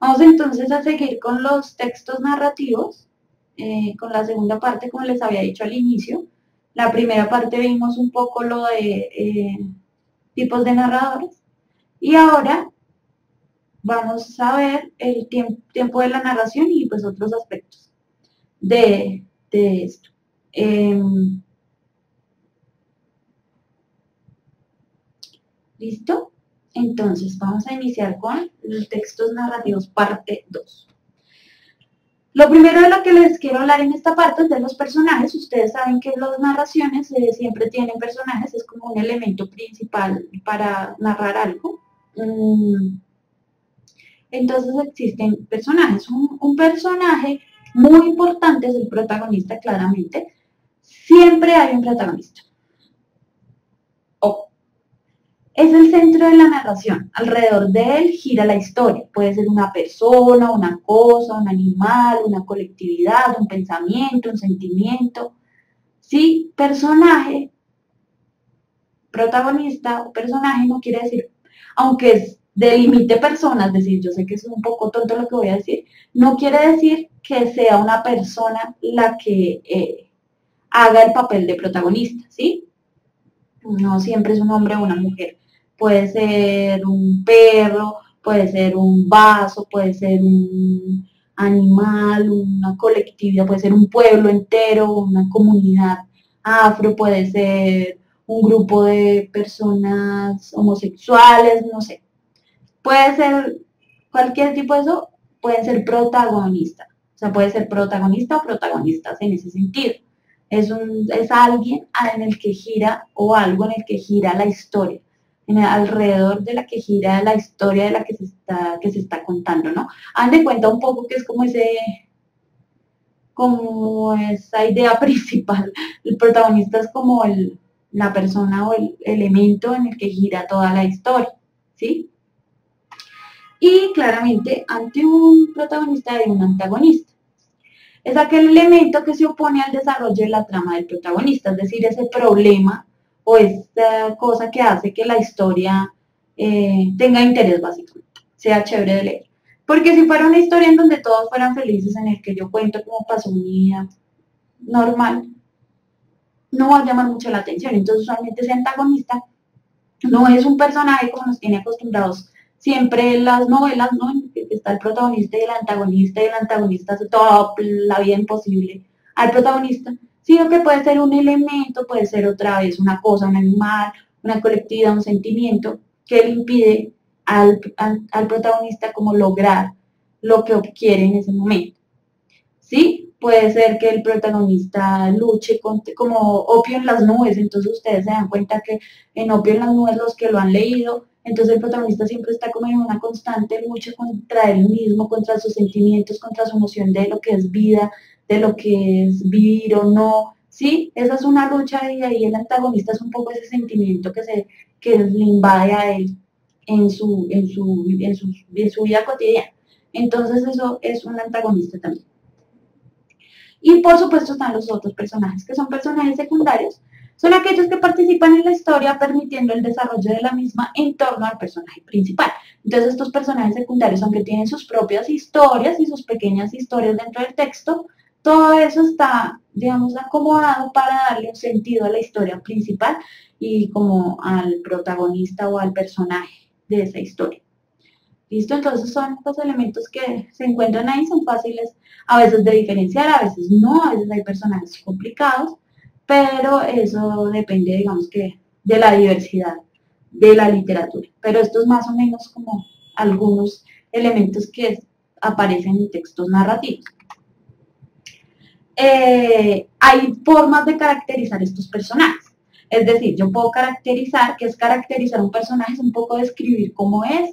Vamos entonces a seguir con los textos narrativos, con la segunda parte, como les había dicho al inicio. La primera parte vimos un poco lo de tipos de narradores y ahora vamos a ver el tiempo de la narración y pues otros aspectos de esto. ¿Listo? Entonces vamos a iniciar con los textos narrativos parte 2. Lo primero de lo que les quiero hablar en esta parte es de los personajes. Ustedes saben que las narraciones siempre tienen personajes, es como un elemento principal para narrar algo. Entonces existen personajes. Un personaje muy importante es el protagonista, claramente. Siempre hay un protagonista. Es el centro de la narración. Alrededor de él gira la historia. Puede ser una persona, una cosa, un animal, una colectividad, un pensamiento, un sentimiento. Sí, personaje, protagonista o personaje no quiere decir, aunque delimite personas, es decir, yo sé que es un poco tonto lo que voy a decir, no quiere decir que sea una persona la que haga el papel de protagonista, ¿sí? No siempre es un hombre o una mujer. Puede ser un perro, puede ser un vaso, puede ser un animal, una colectividad, puede ser un pueblo entero, una comunidad afro, puede ser un grupo de personas homosexuales, no sé. Puede ser cualquier tipo de eso, puede ser protagonista. O sea, puede ser protagonista o protagonistas en ese sentido. Es alguien en el que gira o algo en el que gira la historia, alrededor de la que gira la historia de la que se está contando, ¿no? Hagan de cuenta un poco que es como esa idea principal. El protagonista es como la persona o el elemento en el que gira toda la historia, ¿sí? Y claramente ante un protagonista hay un antagonista. Es aquel elemento que se opone al desarrollo de la trama del protagonista, es decir, ese problema o esa cosa que hace que la historia tenga interés básicamente, sea chévere de leer. Porque si fuera una historia en donde todos fueran felices, en el que yo cuento cómo pasó mi vida normal, no va a llamar mucho la atención. Entonces, usualmente ese antagonista no es un personaje como nos tiene acostumbrados siempre en las novelas, ¿no? En que está el protagonista y el antagonista hace toda la vida imposible al protagonista, sino que puede ser un elemento, puede ser otra vez una cosa, un animal, una colectividad, un sentimiento que le impide al protagonista como lograr lo que quiere en ese momento. ¿Sí? Puede ser que el protagonista luche como Opio en las nubes, entonces ustedes se dan cuenta que en Opio en las nubes los que lo han leído, entonces el protagonista siempre está como en una constante lucha contra él mismo, contra sus sentimientos, contra su noción de lo que es vida, de lo que es vivir o no, ¿sí? Esa es una lucha y ahí el antagonista es un poco ese sentimiento que le invade a él en su vida cotidiana. Entonces eso es un antagonista también. Y por supuesto están los otros personajes, que son personajes secundarios. Son aquellos que participan en la historia permitiendo el desarrollo de la misma en torno al personaje principal. Entonces estos personajes secundarios, aunque tienen sus propias historias y sus pequeñas historias dentro del texto, todo eso está, digamos, acomodado para darle un sentido a la historia principal y como al protagonista o al personaje de esa historia. ¿Listo? Entonces son los elementos que se encuentran ahí, son fáciles a veces de diferenciar, a veces no, a veces hay personajes complicados, pero eso depende, digamos que, de la diversidad de la literatura. Pero esto es más o menos como algunos elementos que aparecen en textos narrativos. Hay formas de caracterizar estos personajes. Es decir, yo puedo caracterizar, ¿qué es caracterizar un personaje? Es un poco describir cómo es,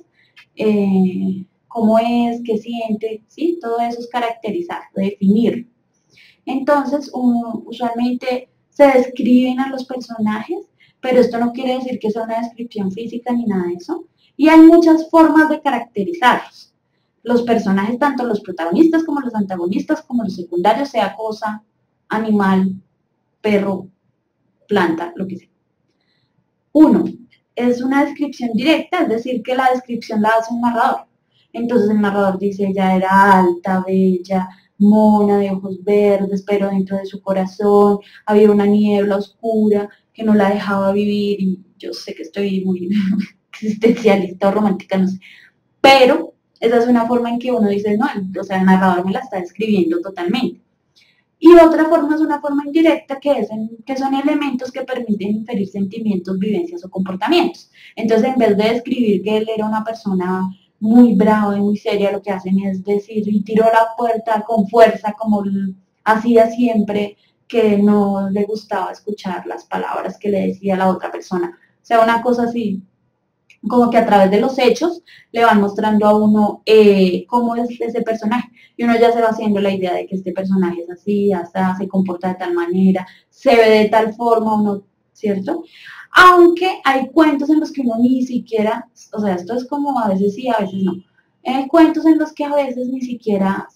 qué siente, ¿sí? Todo eso es caracterizar, definir. Entonces, usualmente se describen a los personajes, pero esto no quiere decir que sea una descripción física ni nada de eso. Y hay muchas formas de caracterizarlos. Los personajes, tanto los protagonistas como los antagonistas, como los secundarios, sea cosa, animal, perro, planta, lo que sea. Uno, es una descripción directa, es decir, que la descripción la hace un narrador. Entonces el narrador dice, ella era alta, bella, mona, de ojos verdes, pero dentro de su corazón había una niebla oscura que no la dejaba vivir, y yo sé que estoy muy existencialista o romántica, no sé, pero esa es una forma en que uno dice, no, o sea, el narrador me la está describiendo totalmente. Y otra forma es una forma indirecta, que son elementos que permiten inferir sentimientos, vivencias o comportamientos. Entonces, en vez de describir que él era una persona muy brava y muy seria, lo que hacen es decir, y tiró la puerta con fuerza, como hacía siempre, que no le gustaba escuchar las palabras que le decía la otra persona. O sea, una cosa así, como que a través de los hechos le van mostrando a uno cómo es ese personaje. Y uno ya se va haciendo la idea de que este personaje es así, hasta se comporta de tal manera, se ve de tal forma, uno, ¿cierto? Aunque hay cuentos en los que uno ni siquiera, o sea, esto es como a veces sí, a veces no. Hay cuentos en los que a veces ni siquiera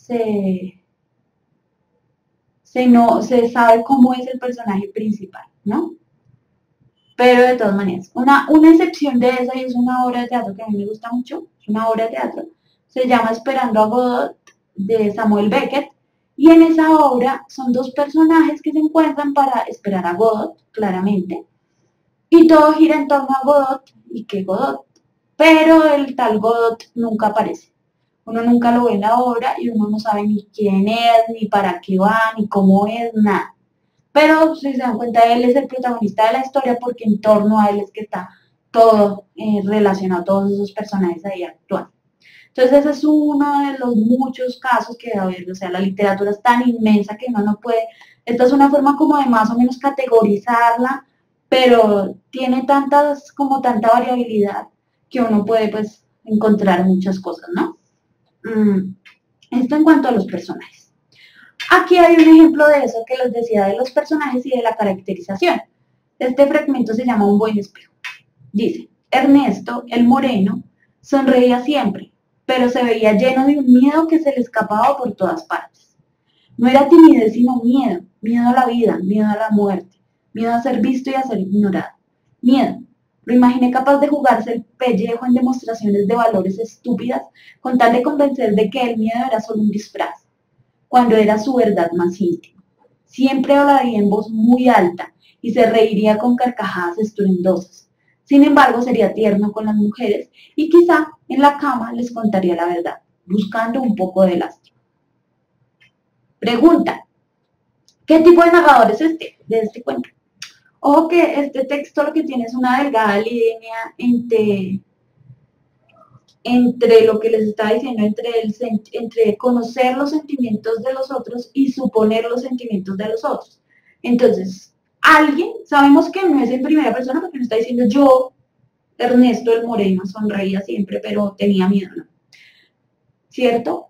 se sabe cómo es el personaje principal, ¿no? Pero de todas maneras, una excepción de esa, y es una obra de teatro que a mí me gusta mucho, es una obra de teatro, se llama Esperando a Godot, de Samuel Beckett, y en esa obra son dos personajes que se encuentran para esperar a Godot, claramente, y todo gira en torno a Godot y que Godot, pero el tal Godot nunca aparece. Uno nunca lo ve en la obra y uno no sabe ni quién es, ni para qué va, ni cómo es, nada. Pero si se dan cuenta, él es el protagonista de la historia porque en torno a él es que está todo relacionado, todos esos personajes ahí actuando. Entonces ese es uno de los muchos casos que a ver, o sea, la literatura es tan inmensa que uno no puede, esta es una forma como de más o menos categorizarla, pero tiene tantas, como tanta variabilidad que uno puede pues encontrar muchas cosas, ¿no? Esto en cuanto a los personajes. Aquí hay un ejemplo de eso que les decía de los personajes y de la caracterización. Este fragmento se llama Un buen espejo. Dice, Ernesto, el moreno, sonreía siempre, pero se veía lleno de un miedo que se le escapaba por todas partes. No era timidez, sino miedo, miedo a la vida, miedo a la muerte, miedo a ser visto y a ser ignorado. Miedo. Lo imaginé capaz de jugarse el pellejo en demostraciones de valores estúpidas con tal de convencer de que el miedo era solo un disfraz, cuando era su verdad más íntima. Siempre hablaría en voz muy alta y se reiría con carcajadas estruendosas. Sin embargo, sería tierno con las mujeres y quizá en la cama les contaría la verdad, buscando un poco de lástima. Pregunta, ¿qué tipo de narrador es este de este cuento? Ojo que este texto lo que tiene es una delgada línea entre lo que les estaba diciendo, entre conocer los sentimientos de los otros y suponer los sentimientos de los otros. Entonces, alguien, sabemos que no es en primera persona porque no está diciendo yo, Ernesto el Moreno, sonreía siempre, pero tenía miedo, ¿no? ¿Cierto?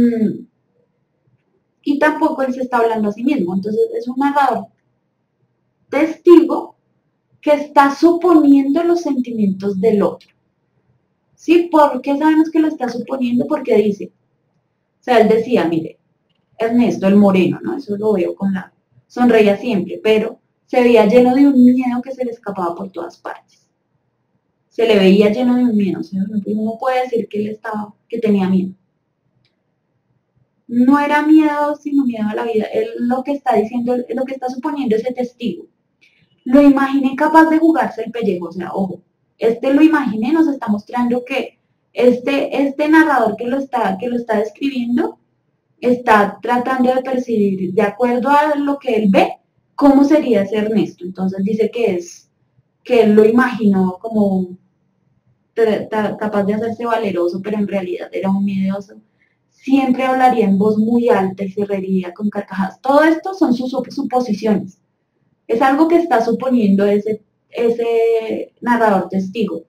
Y tampoco él se está hablando a sí mismo. Entonces, es un narrador testigo que está suponiendo los sentimientos del otro. ¿Sí? ¿Por qué sabemos que lo está suponiendo? Porque dice, o sea, él decía, mire, Ernesto el moreno, ¿no? Eso lo veo con la... Sonreía siempre, pero se veía lleno de un miedo que se le escapaba por todas partes. Se le veía lleno de un miedo, o sea, uno puede decir que él estaba, que tenía miedo. No era miedo, sino miedo a la vida. Él lo que está diciendo, lo que está suponiendo ese testigo. Lo imaginé capaz de jugarse el pellejo, o sea, ojo, lo imaginé, nos está mostrando que este narrador que lo está describiendo está tratando de percibir, de acuerdo a lo que él ve, cómo sería ese Ernesto. Entonces dice que él lo imaginó como capaz de hacerse valeroso, pero en realidad era un miedoso. Siempre hablaría en voz muy alta y se reiría con carcajadas. Todo esto son sus suposiciones. Es algo que está suponiendo ese narrador testigo.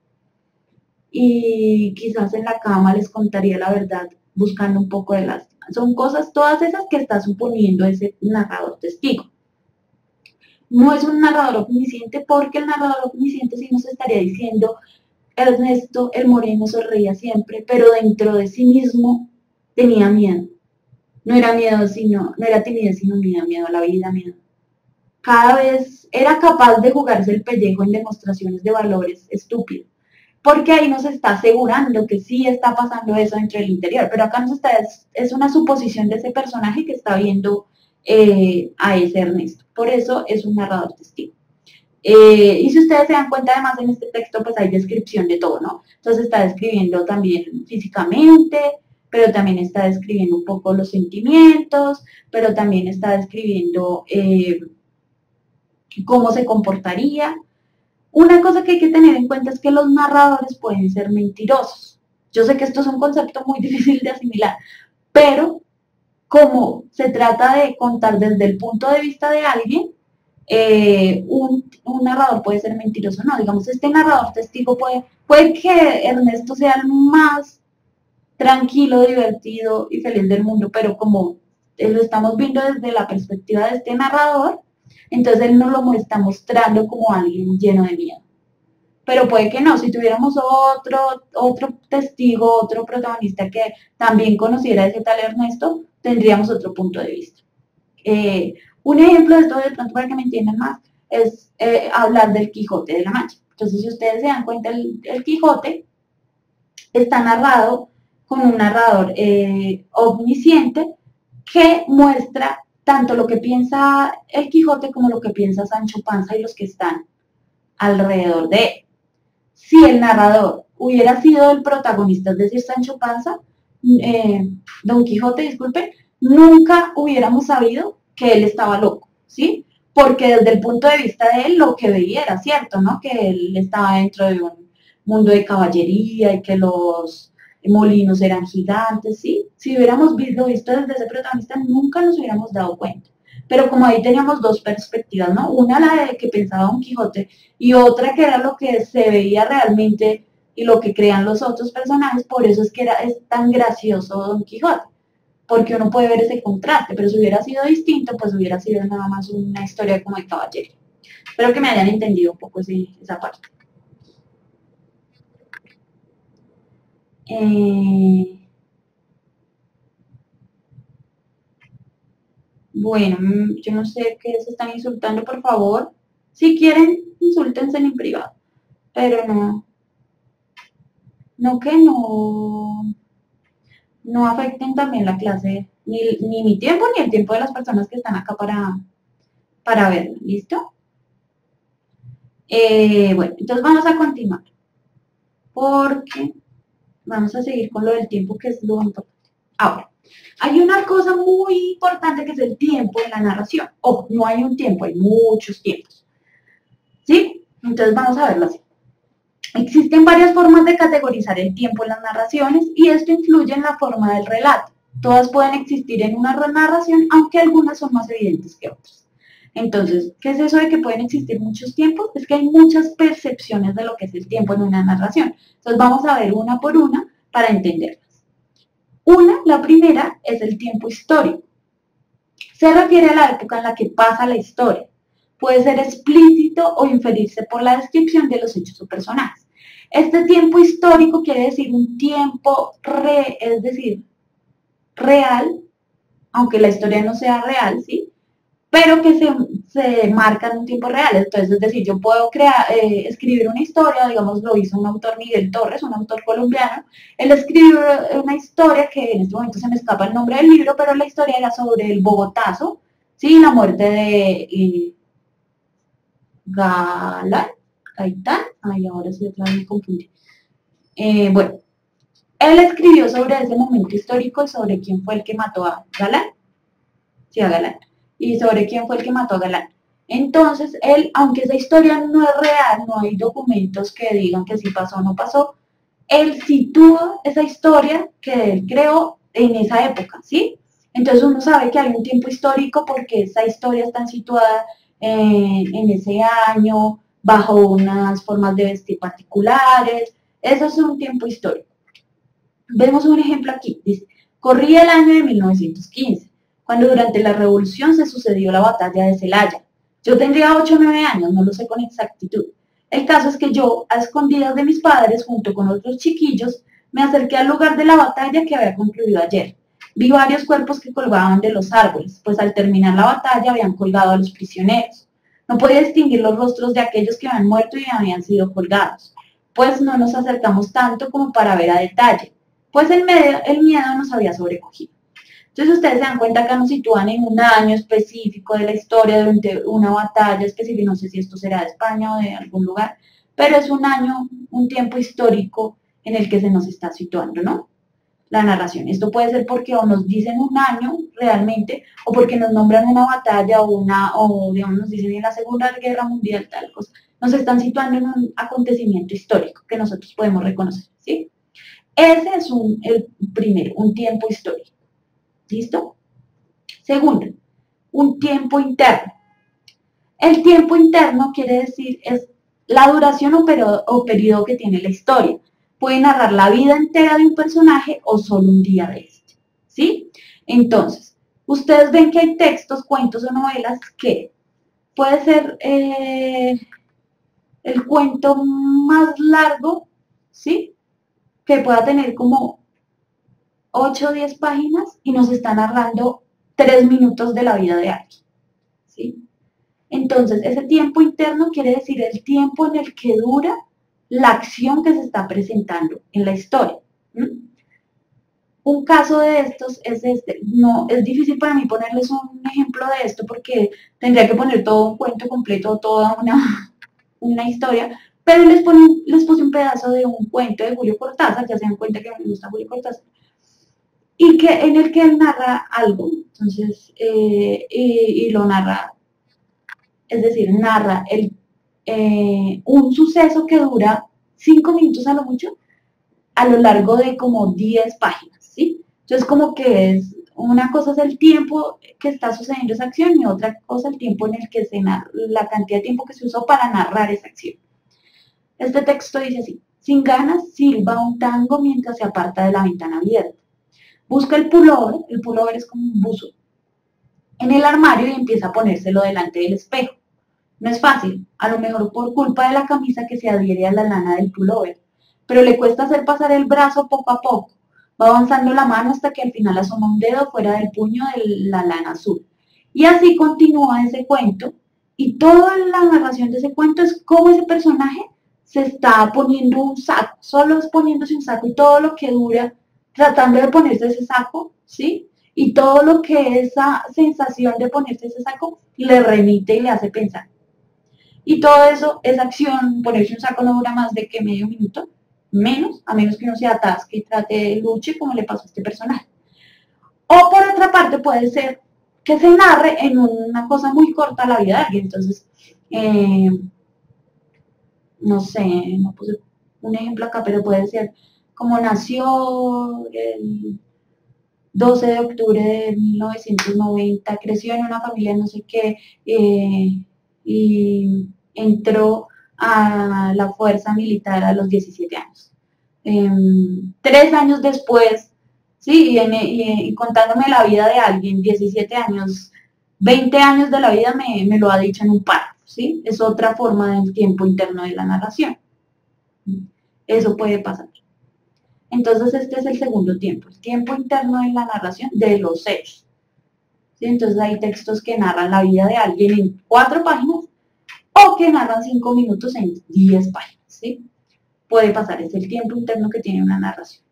Y quizás en la cama les contaría la verdad buscando un poco de lástima. Son cosas todas esas que está suponiendo ese narrador testigo. No es un narrador omnisciente porque el narrador omnisciente sí nos estaría diciendo, Ernesto el moreno sonreía siempre, pero dentro de sí mismo tenía miedo. No era miedo, no era timidez, sino miedo a la vida, miedo. Cada vez era capaz de jugarse el pellejo en demostraciones de valores estúpidos. porque ahí nos está asegurando que sí está pasando eso dentro del interior, pero acá nos está, es una suposición de ese personaje que está viendo a ese Ernesto. Por eso es un narrador testigo. Y si ustedes se dan cuenta, además en este texto, pues hay descripción de todo, ¿no? Entonces está describiendo también físicamente, pero también está describiendo un poco los sentimientos, pero también está describiendo cómo se comportaría. Una cosa que hay que tener en cuenta es que los narradores pueden ser mentirosos. Yo sé que esto es un concepto muy difícil de asimilar, pero como se trata de contar desde el punto de vista de alguien, un narrador puede ser mentiroso, no, digamos, este narrador testigo puede que Ernesto sea el más tranquilo, divertido y feliz del mundo, pero como lo estamos viendo desde la perspectiva de este narrador, entonces él nos lo está mostrando como alguien lleno de miedo. Pero puede que no, si tuviéramos otro testigo, otro protagonista que también conociera a ese tal Ernesto, tendríamos otro punto de vista. Un ejemplo de esto, de pronto para que me entiendan más, es hablar del Quijote de la Mancha. Entonces, si ustedes se dan cuenta, el Quijote está narrado con un narrador omnisciente que muestra tanto lo que piensa el Quijote como lo que piensa Sancho Panza y los que están alrededor de él. Si el narrador hubiera sido el protagonista, es decir, Sancho Panza, Don Quijote, disculpen, nunca hubiéramos sabido que él estaba loco, ¿sí? Porque desde el punto de vista de él, lo que veía era cierto, ¿no? Que él estaba dentro de un mundo de caballería y que los molinos eran gigantes, ¿sí? Si hubiéramos visto desde ese protagonista, nunca nos hubiéramos dado cuenta. Pero como ahí teníamos dos perspectivas, ¿no? Una la de que pensaba Don Quijote y otra que era lo que se veía realmente y lo que crean los otros personajes, por eso es que es tan gracioso Don Quijote, porque uno puede ver ese contraste, pero si hubiera sido distinto, pues hubiera sido nada más una historia como de caballero. Espero que me hayan entendido un poco esa parte. Bueno, yo no sé qué se están insultando, por favor. Si quieren, insúltense en privado, pero no afecten también la clase, ni mi tiempo, ni el tiempo de las personas que están acá para verlo, ¿listo? Bueno, entonces vamos a continuar, porque vamos a seguir con lo del tiempo, que es lo importante. Ahora, hay una cosa muy importante que es el tiempo en la narración. Ojo, no hay un tiempo, hay muchos tiempos. ¿Sí? Entonces vamos a verlo así. Existen varias formas de categorizar el tiempo en las narraciones y esto influye en la forma del relato. Todas pueden existir en una narración, aunque algunas son más evidentes que otras. Entonces, ¿qué es eso de que pueden existir muchos tiempos? Es que hay muchas percepciones de lo que es el tiempo en una narración. Entonces vamos a ver una por una para entenderlas. La primera, es el tiempo histórico. Se refiere a la época en la que pasa la historia. Puede ser explícito o inferirse por la descripción de los hechos o personajes. Este tiempo histórico quiere decir un tiempo es decir, real, aunque la historia no sea real, ¿sí? Pero que se marca en un tiempo real. Entonces, es decir, yo puedo escribir una historia, digamos, lo hizo un autor Miguel Torres, un autor colombiano. Él escribió una historia que en este momento se me escapa el nombre del libro, pero la historia era sobre el Bogotazo, ¿sí? La muerte de Gaitán, ay, ahora sí otra vez me confundí. Bueno, él escribió sobre ese momento histórico y sobre quién fue el que mató a Galán, sí, a Galán, y sobre quién fue el que mató a Galán. Entonces, él, aunque esa historia no es real, no hay documentos que digan que sí pasó o no pasó, él sitúa esa historia que él creó en esa época, ¿sí? Entonces uno sabe que hay un tiempo histórico porque esa historia está situada en ese año, bajo unas formas de vestir particulares. Eso es un tiempo histórico. Vemos un ejemplo aquí. Dice, corría el año de 1915, cuando durante la Revolución se sucedió la batalla de Celaya. Yo tendría 8 o 9 años, no lo sé con exactitud. El caso es que yo, a escondidas de mis padres, junto con otros chiquillos, me acerqué al lugar de la batalla que había concluido ayer. Vi varios cuerpos que colgaban de los árboles, pues al terminar la batalla habían colgado a los prisioneros. No podía distinguir los rostros de aquellos que habían muerto y habían sido colgados. pues no nos acercamos tanto como para ver a detalle, pues el miedo nos había sobrecogido. Entonces ustedes se dan cuenta que nos sitúan en un año específico de la historia, durante una batalla específica, no sé si esto será de España o de algún lugar, pero es un año, un tiempo histórico en el que se nos está situando, ¿no? La narración. Esto puede ser porque o nos dicen un año realmente, o porque nos nombran una batalla o digamos nos dicen en la Segunda Guerra Mundial tal cosa. Nos están situando en un acontecimiento histórico que nosotros podemos reconocer, ¿sí? Ese es el primero, un tiempo histórico. ¿Listo? Segundo, un tiempo interno. El tiempo interno quiere decir es la duración o periodo que tiene la historia. Puede narrar la vida entera de un personaje o solo un día de este. ¿Sí? Entonces, ustedes ven que hay textos, cuentos o novelas que puede ser el cuento más largo, ¿sí? Que pueda tener como 8 o 10 páginas y nos está narrando 3 minutos de la vida de alguien, ¿sí? Entonces, ese tiempo interno quiere decir el tiempo en el que dura la acción que se está presentando en la historia. ¿Mm? Un caso de estos es este. No, es difícil para mí ponerles un ejemplo de esto porque tendría que poner todo un cuento completo, toda una historia, pero les puse un pedazo de un cuento de Julio Cortázar, ya se dan cuenta que me gusta Julio Cortázar, y que en el que él narra algo, entonces, y lo narra, es decir, narra un suceso que dura 5 minutos a lo mucho, a lo largo de como 10 páginas, ¿sí? Entonces como que es, una cosa es el tiempo que está sucediendo esa acción y otra cosa el tiempo en el que se narra, la cantidad de tiempo que se usó para narrar esa acción. Este texto dice así: sin ganas silba un tango mientras se aparta de la ventana abierta. Busca el pullover es como un buzo, en el armario y empieza a ponérselo delante del espejo. No es fácil, a lo mejor por culpa de la camisa que se adhiere a la lana del pullover, pero le cuesta hacer pasar el brazo poco a poco. Va avanzando la mano hasta que al final asoma un dedo fuera del puño de la lana azul. Y así continúa ese cuento, y toda la narración de ese cuento es cómo ese personaje se está poniendo un saco, solo es poniéndose un saco y todo lo que dura tratando de ponerse ese saco, ¿sí? Y todo lo que esa sensación de ponerse ese saco le remite y le hace pensar. Y todo eso, esa acción, ponerse un saco no dura más de que medio minuto, a menos que uno se atasque y trate de luche como le pasó a este personaje. O por otra parte puede ser que se narre en una cosa muy corta la vida de alguien. Entonces, no sé, no puse un ejemplo acá, pero puede ser como nació el 12 de octubre de 1990, creció en una familia no sé qué, y entró a la fuerza militar a los 17 años. 3 años después, sí, y contándome la vida de alguien, 17 años, 20 años de la vida me lo ha dicho en un párrafo, ¿sí? Es otra forma del tiempo interno de la narración. Eso puede pasar. Entonces este es el segundo tiempo, el tiempo interno en la narración de los hechos. ¿Sí? Entonces hay textos que narran la vida de alguien en 4 páginas o que narran 5 minutos en 10 páginas. ¿Sí? Puede pasar, es el tiempo interno que tiene una narración.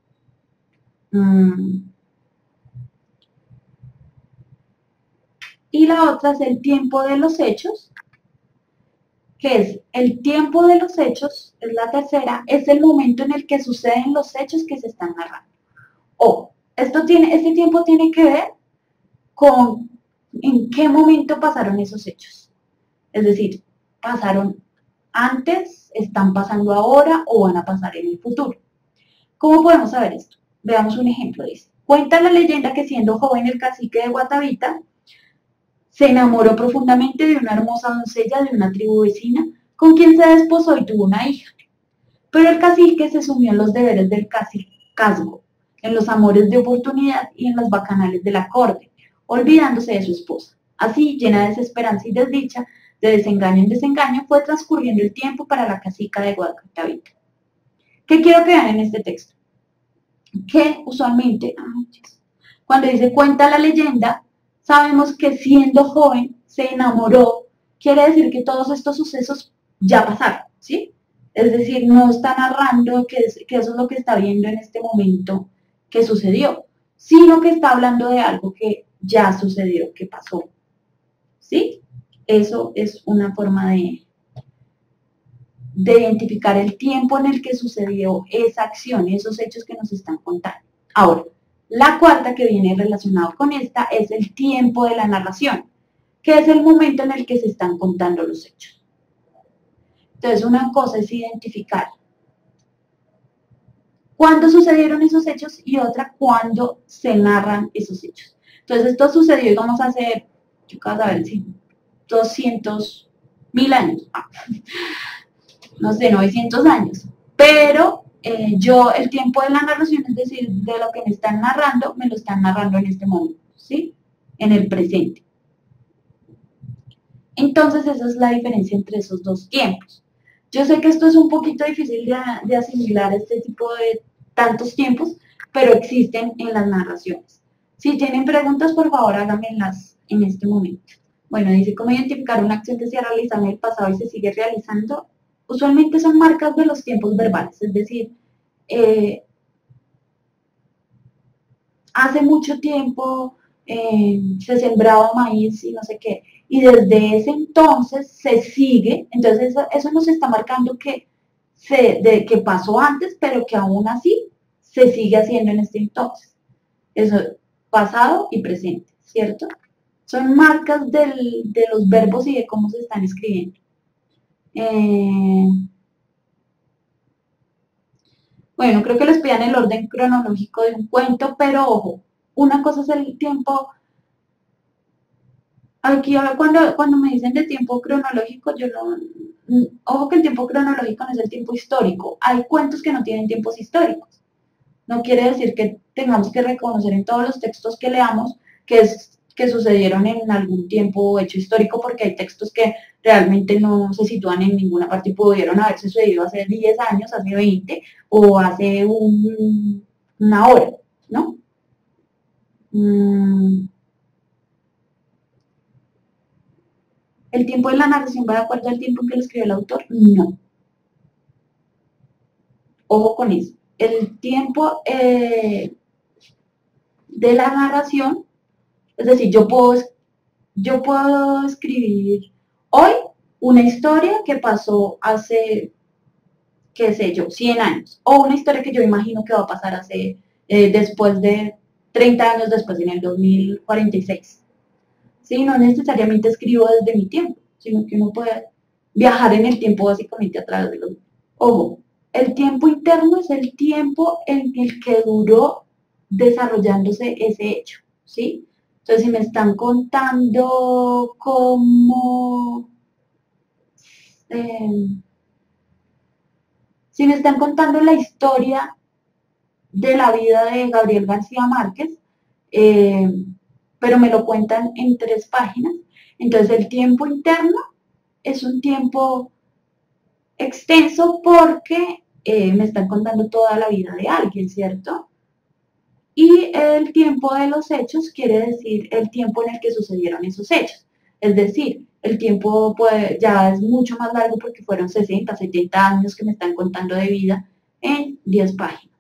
Y la otra es el tiempo de los hechos, que es el tiempo de los hechos, es la tercera, es el momento en el que suceden los hechos que se están narrando. Este tiempo tiene que ver con en qué momento pasaron esos hechos. Es decir, pasaron antes, están pasando ahora o van a pasar en el futuro. ¿Cómo podemos saber esto? Veamos un ejemplo. Dice: cuenta la leyenda que siendo joven el cacique de Guatavita se enamoró profundamente de una hermosa doncella de una tribu vecina, con quien se desposó y tuvo una hija. Pero el cacique se sumió en los deberes del cacicazgo, en los amores de oportunidad y en las bacanales de la corte, olvidándose de su esposa. Así, llena de desesperanza y desdicha, de desengaño en desengaño, fue transcurriendo el tiempo para la cacica de Guatavita. ¿Qué quiero que vean en este texto? Que usualmente, cuando dice cuenta la leyenda, sabemos que siendo joven se enamoró, quiere decir que todos estos sucesos ya pasaron, ¿sí? Es decir, no está narrando que eso es lo que está viendo en este momento que sucedió, sino que está hablando de algo que ya sucedió, que pasó. ¿Sí? Eso es una forma de identificar el tiempo en el que sucedió esa acción, esos hechos que nos están contando. Ahora, la cuarta que viene relacionado con esta es el tiempo de la narración, que es el momento en el que se están contando los hechos. Entonces, una cosa es identificar cuándo sucedieron esos hechos y otra cuándo se narran esos hechos. Entonces, esto sucedió, digamos, hace, yo acabo de ver, sí, 200.000 años. No sé, 900 años. Pero yo, el tiempo de la narración, es decir, de lo que me están narrando, me lo están narrando en este momento, ¿sí? En el presente. Entonces, esa es la diferencia entre esos dos tiempos. Yo sé que esto es un poquito difícil de asimilar este tipo de tantos tiempos, pero existen en las narraciones. Si tienen preguntas, por favor, háganmelas en este momento. Bueno, dice, ¿cómo identificar una acción que se ha realizado en el pasado y se sigue realizando? Usualmente son marcas de los tiempos verbales, es decir, hace mucho tiempo se sembraba maíz y no sé qué, y desde ese entonces se sigue, entonces eso nos está marcando que pasó antes, pero que aún así se sigue haciendo en este entonces. Eso, pasado y presente, ¿cierto? Son marcas de los verbos y de cómo se están escribiendo. Bueno, creo que les pedían el orden cronológico de un cuento, pero ojo, una cosa es el tiempo. Aquí cuando me dicen de tiempo cronológico, yo no. Ojo que el tiempo cronológico no es el tiempo histórico. Hay cuentos que no tienen tiempos históricos. No quiere decir que tengamos que reconocer en todos los textos que leamos que sucedieron en algún tiempo hecho histórico, porque hay textos que realmente no se sitúan en ninguna parte y pudieron haber sucedido hace 10 años, hace 20 o hace una hora, ¿no? ¿El tiempo de la narración va de acuerdo al tiempo en que lo escribió el autor? No. Ojo con eso. El tiempo de la narración, es decir, yo puedo escribir hoy una historia que pasó hace, qué sé yo, 100 años, o una historia que yo imagino que va a pasar después de 30 años después, en el 2046. ¿Sí? No necesariamente escribo desde mi tiempo, sino que uno puede viajar en el tiempo básicamente a través de los... Ojo, el tiempo interno es el tiempo en el que duró desarrollándose ese hecho, ¿sí? Entonces, si me están contando cómo... Eh, si me están contando la historia de la vida de Gabriel García Márquez, eh, pero me lo cuentan en 3 páginas, entonces el tiempo interno es un tiempo extenso porque me están contando toda la vida de alguien, ¿cierto? Y el tiempo de los hechos quiere decir el tiempo en el que sucedieron esos hechos. Es decir, el tiempo ya es mucho más largo porque fueron 60, 70 años que me están contando de vida en 10 páginas.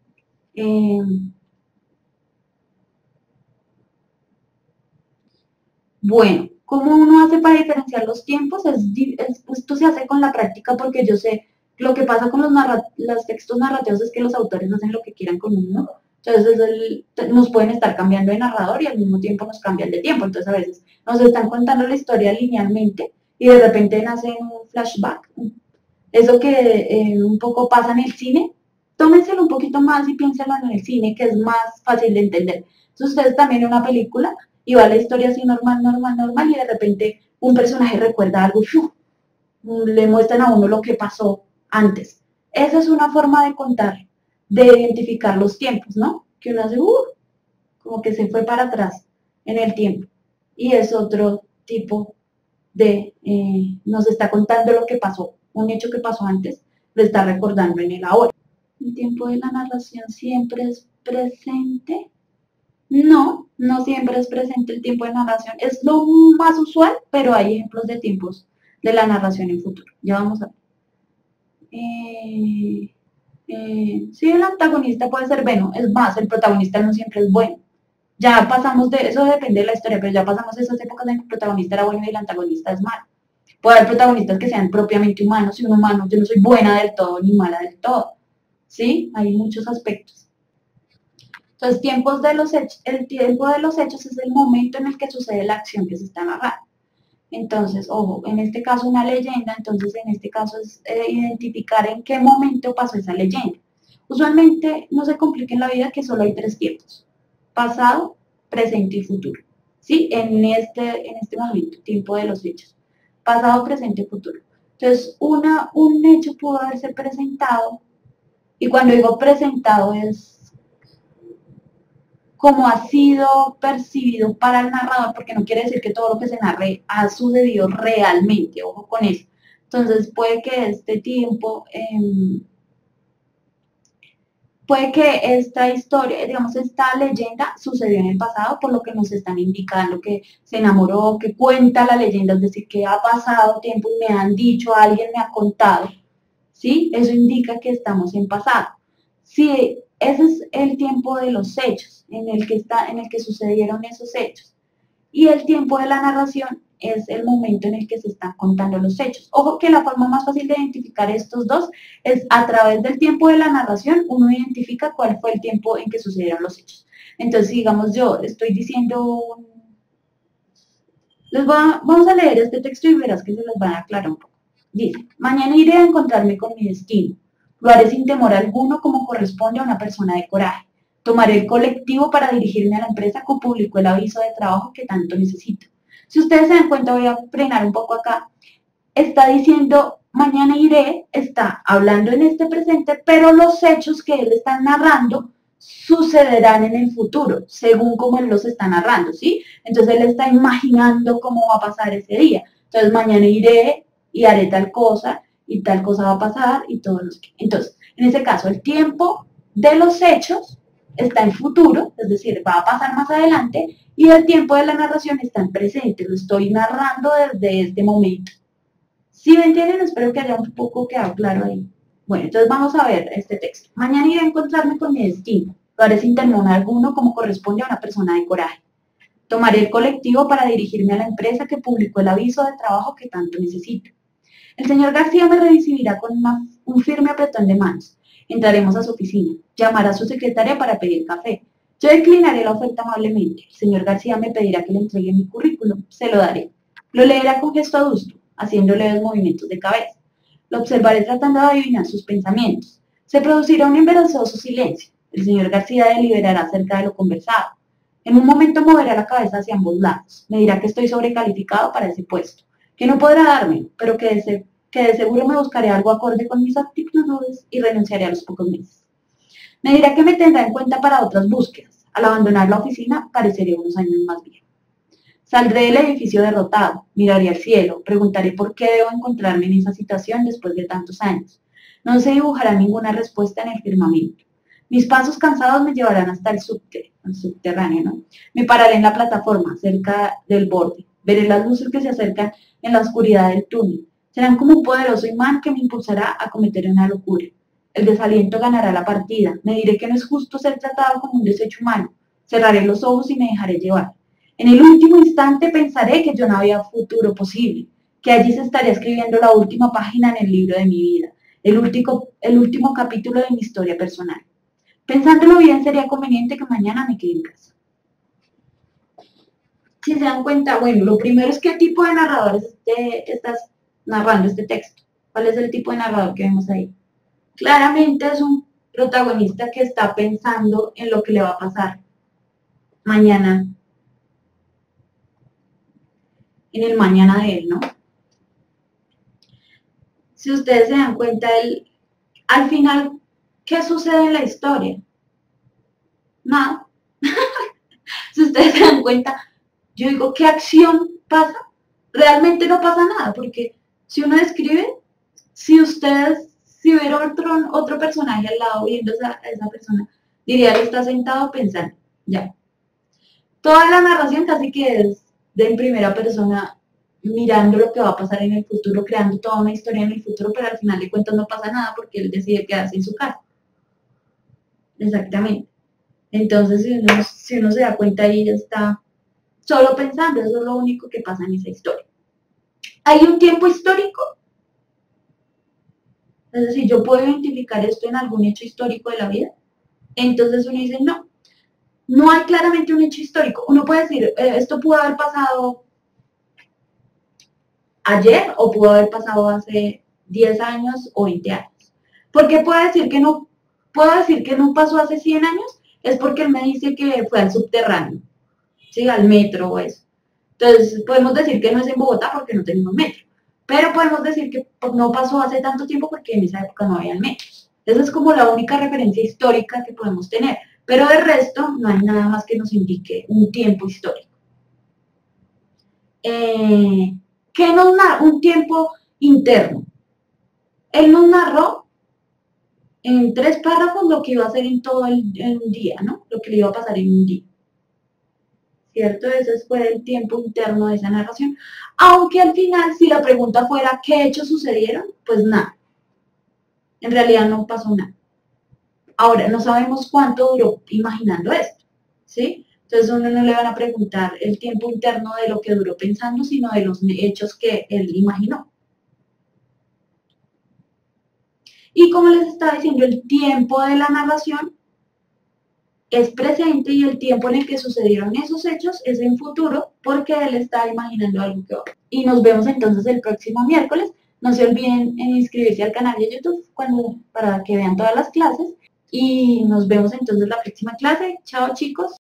Bueno, ¿cómo uno hace para diferenciar los tiempos? Esto se hace con la práctica porque yo sé lo que pasa con los textos narrativos es que los autores hacen lo que quieran con uno. Entonces nos pueden estar cambiando de narrador y al mismo tiempo nos cambian de tiempo. Entonces a veces nos están contando la historia linealmente y de repente nace un flashback. Eso que un poco pasa en el cine, tómenselo un poquito más y piénselo en el cine, que es más fácil de entender. Entonces ustedes también en una película y va la historia así normal, normal, normal y de repente un personaje recuerda algo, le muestran a uno lo que pasó antes. Esa es una forma de contar, de identificar los tiempos, ¿no? Que uno hace, como que se fue para atrás en el tiempo. Y es otro tipo nos está contando lo que pasó, un hecho que pasó antes, lo está recordando en el ahora. ¿El tiempo de la narración siempre es presente? No, no siempre es presente el tiempo de narración. Es lo más usual, pero hay ejemplos de tiempos de la narración en futuro. Ya vamos a ver. sí, el antagonista puede ser bueno, es más, el protagonista no siempre es bueno. Ya pasamos de, eso depende de la historia, pero ya pasamos de esas épocas en que el protagonista era bueno y el antagonista es malo. Puede haber protagonistas que sean propiamente humanos y un humano, yo no soy buena del todo ni mala del todo. ¿Sí? Hay muchos aspectos. Entonces, tiempos de los hechos, el tiempo de los hechos es el momento en el que sucede la acción que se está narrando. Entonces, ojo, en este caso una leyenda, entonces en este caso es identificar en qué momento pasó esa leyenda. Usualmente no se complica en la vida que solo hay tres tiempos, pasado, presente y futuro. ¿Sí? En este momento, tiempo de los hechos, pasado, presente y futuro. Entonces, un hecho pudo haberse presentado, y cuando digo presentado es como ha sido percibido para el narrador, porque no quiere decir que todo lo que se narre ha sucedido realmente, ojo con eso. Entonces puede que este tiempo, puede que esta historia, digamos, esta leyenda sucedió en el pasado, por lo que nos están indicando que se enamoró, que cuenta la leyenda, es decir, que ha pasado tiempo y me han dicho, alguien me ha contado, ¿sí? Eso indica que estamos en pasado. Si ese es el tiempo de los hechos, en el que sucedieron esos hechos. Y el tiempo de la narración es el momento en el que se están contando los hechos. Ojo que la forma más fácil de identificar estos dos es a través del tiempo de la narración, uno identifica cuál fue el tiempo en que sucedieron los hechos. Entonces, digamos, yo estoy diciendo, vamos a leer este texto y verás que se los van a aclarar un poco. Dice, mañana iré a encontrarme con mi destino. Lo haré sin temor alguno como corresponde a una persona de coraje. Tomaré el colectivo para dirigirme a la empresa que publicó el aviso de trabajo que tanto necesito. Si ustedes se dan cuenta, voy a frenar un poco acá. Está diciendo, mañana iré, está hablando en este presente, pero los hechos que él está narrando sucederán en el futuro, según como él los está narrando, ¿sí? Entonces él está imaginando cómo va a pasar ese día. Entonces mañana iré y haré tal cosa y tal cosa va a pasar y todos los que. Entonces, en ese caso, el tiempo de los hechos está en futuro, es decir, va a pasar más adelante, y el tiempo de la narración está en presente, lo estoy narrando desde este momento. ¿Sí me entienden? Espero que haya un poco quedado claro ahí. Bueno, entonces vamos a ver este texto. Mañana iré a encontrarme con mi destino. Lo haré sin temor alguno como corresponde a una persona de coraje. Tomaré el colectivo para dirigirme a la empresa que publicó el aviso de trabajo que tanto necesito. El señor García me recibirá con un firme apretón de manos. Entraremos a su oficina. Llamará a su secretaria para pedir café. Yo declinaré la oferta amablemente. El señor García me pedirá que le entregue mi currículum. Se lo daré. Lo leerá con gesto adusto, haciendo leves movimientos de cabeza. Lo observaré tratando de adivinar sus pensamientos. Se producirá un embarazoso silencio. El señor García deliberará acerca de lo conversado. En un momento moverá la cabeza hacia ambos lados. Me dirá que estoy sobrecalificado para ese puesto, que no podrá darme, pero que de seguro me buscaré algo acorde con mis aptitudes y renunciaré a los pocos meses. Me dirá que me tendrá en cuenta para otras búsquedas. Al abandonar la oficina, pareceré unos años más viejo. Saldré del edificio derrotado, miraré al cielo, preguntaré por qué debo encontrarme en esa situación después de tantos años. No se dibujará ninguna respuesta en el firmamento. Mis pasos cansados me llevarán hasta el subterráneo, ¿no? Me pararé en la plataforma, cerca del borde. Veré las luces que se acercan en la oscuridad del túnel. Serán como un poderoso imán que me impulsará a cometer una locura. El desaliento ganará la partida. Me diré que no es justo ser tratado como un desecho humano. Cerraré los ojos y me dejaré llevar. En el último instante pensaré que yo no había futuro posible, que allí se estaría escribiendo la última página en el libro de mi vida, el último capítulo de mi historia personal. Pensándolo bien, sería conveniente que mañana me quede en casa. Si se dan cuenta, bueno, lo primero es qué tipo de narrador estás narrando este texto. ¿Cuál es el tipo de narrador que vemos ahí? Claramente es un protagonista que está pensando en lo que le va a pasar mañana, en el mañana de él, ¿no? Si ustedes se dan cuenta, al final, ¿qué sucede en la historia? Nada. Si ustedes se dan cuenta, yo digo, ¿qué acción pasa? Realmente no pasa nada, porque si uno describe, si hubiera otro personaje al lado viendo a esa persona, diría, él está sentado pensando, ya. Toda la narración casi que es de en primera persona, mirando lo que va a pasar en el futuro, creando toda una historia en el futuro, pero al final de cuentas no pasa nada porque él decide quedarse en su casa. Exactamente. Entonces, si uno se da cuenta ahí, ya está solo pensando, eso es lo único que pasa en esa historia. Hay un tiempo histórico, es decir, yo puedo identificar esto en algún hecho histórico de la vida. Entonces uno dice, no, no hay claramente un hecho histórico. Uno puede decir, esto pudo haber pasado ayer o pudo haber pasado hace 10 años o 20 años. ¿Por qué puedo decir que no? Puedo decir que no pasó hace 100 años, es porque él me dice que fue al subterráneo, ¿sí? Al metro o eso. Entonces, podemos decir que no es en Bogotá porque no tenemos metro. Pero podemos decir que no pasó hace tanto tiempo porque en esa época no había metros. Esa es como la única referencia histórica que podemos tener. Pero de resto, no hay nada más que nos indique un tiempo histórico. ¿Qué nos narra? Un tiempo interno. Él nos narró en 3 párrafos lo que iba a hacer en todo el día, ¿no? Lo que le iba a pasar en un día. ¿Cierto? Ese fue el tiempo interno de esa narración. Aunque al final, si la pregunta fuera ¿qué hechos sucedieron? Pues nada. En realidad no pasó nada. Ahora, no sabemos cuánto duró imaginando esto, ¿sí? Entonces uno no le van a preguntar el tiempo interno de lo que duró pensando, sino de los hechos que él imaginó. Y como les estaba diciendo, el tiempo de la narración es presente y el tiempo en el que sucedieron esos hechos es en futuro porque él está imaginando algo que va. Y nos vemos entonces el próximo miércoles. No se olviden en inscribirse al canal de YouTube para que vean todas las clases. Y nos vemos entonces la próxima clase. Chao chicos.